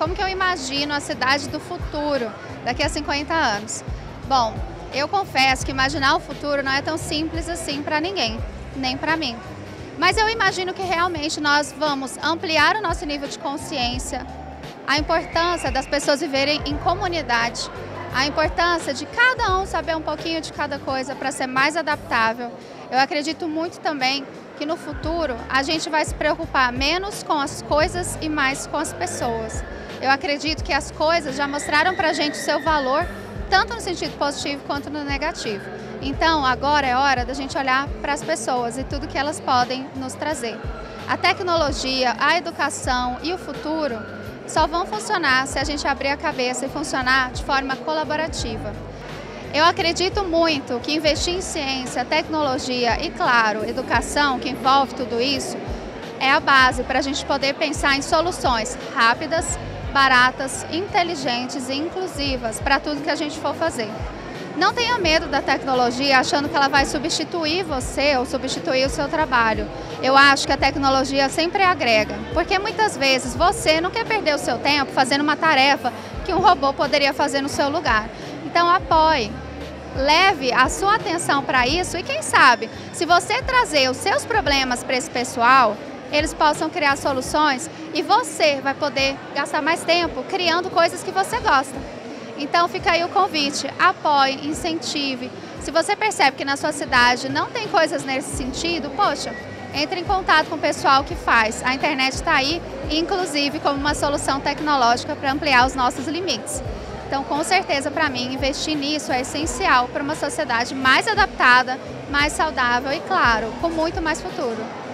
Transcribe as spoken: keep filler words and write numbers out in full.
como que eu imagino a cidade do futuro daqui a cinquenta anos? Bom, eu confesso que imaginar o futuro não é tão simples assim para ninguém, nem para mim. Mas eu imagino que realmente nós vamos ampliar o nosso nível de consciência, a importância das pessoas viverem em comunidade, a importância de cada um saber um pouquinho de cada coisa para ser mais adaptável. Eu acredito muito também que no futuro a gente vai se preocupar menos com as coisas e mais com as pessoas. Eu acredito que as coisas já mostraram para a gente o seu valor, tanto no sentido positivo quanto no negativo. Então agora é hora da gente olhar para as pessoas e tudo que elas podem nos trazer. A tecnologia, a educação e o futuro só vão funcionar se a gente abrir a cabeça e funcionar de forma colaborativa. Eu acredito muito que investir em ciência, tecnologia e, claro, educação, que envolve tudo isso, é a base para a gente poder pensar em soluções rápidas, baratas, inteligentes e inclusivas para tudo que a gente for fazer. Não tenha medo da tecnologia achando que ela vai substituir você ou substituir o seu trabalho. Eu acho que a tecnologia sempre agrega, porque muitas vezes você não quer perder o seu tempo fazendo uma tarefa que um robô poderia fazer no seu lugar. Então apoie, leve a sua atenção para isso e quem sabe, se você trazer os seus problemas para esse pessoal, eles possam criar soluções e você vai poder gastar mais tempo criando coisas que você gosta. Então fica aí o convite, apoie, incentive. Se você percebe que na sua cidade não tem coisas nesse sentido, poxa, entre em contato com o pessoal que faz. A internet está aí, inclusive como uma solução tecnológica para ampliar os nossos limites. Então, com certeza, para mim, investir nisso é essencial para uma sociedade mais adaptada, mais saudável e, claro, com muito mais futuro.